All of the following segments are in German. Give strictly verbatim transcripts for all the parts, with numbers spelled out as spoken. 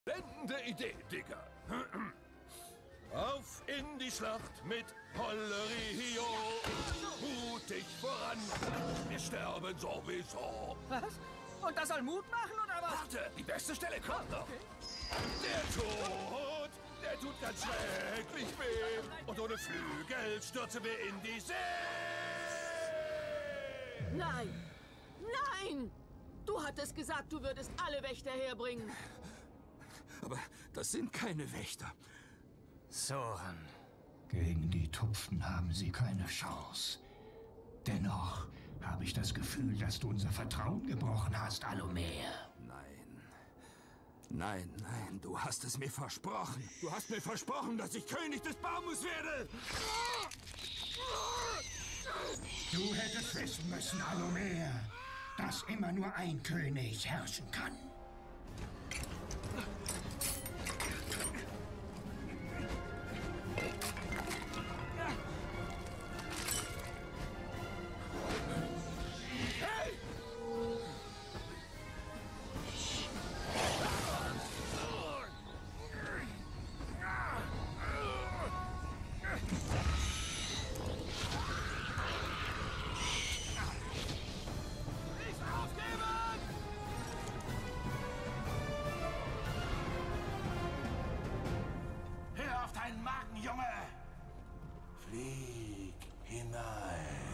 Blendende Idee, Digga. Auf in die Schlacht mit Hollerio. Mutig voran. Wir sterben sowieso. Was? Und das soll Mut machen, oder was? Warte, die beste Stelle kommt noch. Der Tod, der tut ganz schrecklich weh. Und ohne Flügel stürzen wir in die See. Nein! Nein! Du hattest gesagt, du würdest alle Wächter herbringen. Aber das sind keine Wächter. Soren. Gegen die Tupfen haben sie keine Chance. Dennoch habe ich das Gefühl, dass du unser Vertrauen gebrochen hast, Alomer. Nein. Nein, nein, du hast es mir versprochen. Du hast mir versprochen, dass ich König des Baumes werde. Du hättest wissen müssen, Alomer, dass immer nur ein König herrschen kann. Hör auf deinen Magen, Junge! Flieg hinein.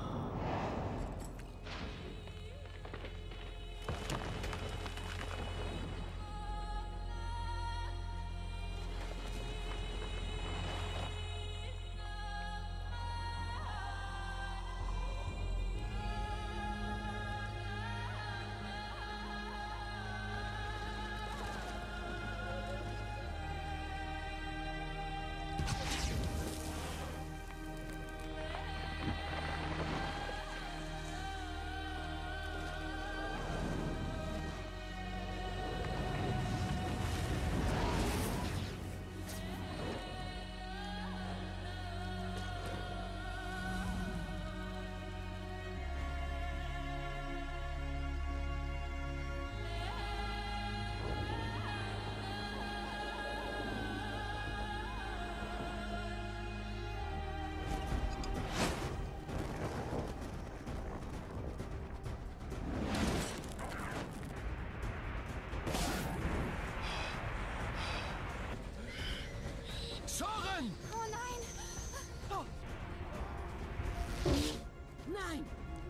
Soren! Oh nein! Oh. Nein!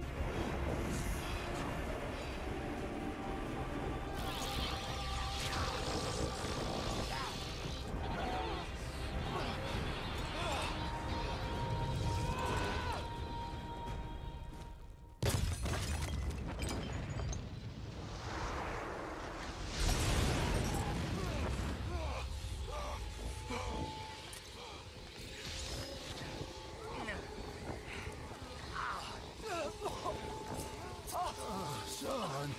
Soren!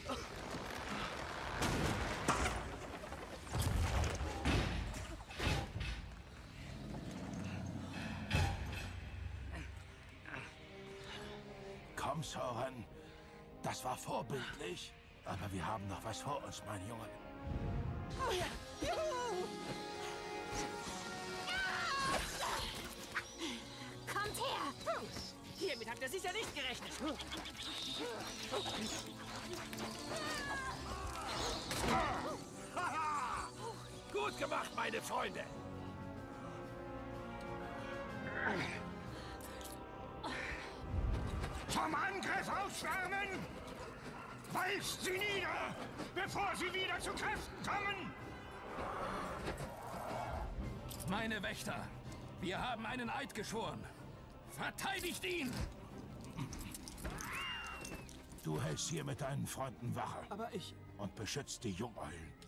Komm, Soren. Das war vorbildlich. Aber wir haben noch was vor uns, mein Junge. Oh ja! Juhu! Kommt her! Hiermit habt ihr sicher nicht gerechnet. Haha! Gut gemacht, meine Freunde! Zum Angriff aufschwärmen! Walzt sie nieder, bevor sie wieder zu Kräften kommen! Meine Wächter, wir haben einen Eid geschworen. Verteidigt ihn! Du hältst hier mit deinen Freunden Wache. Aber ich... Und beschützt die Jungeulen.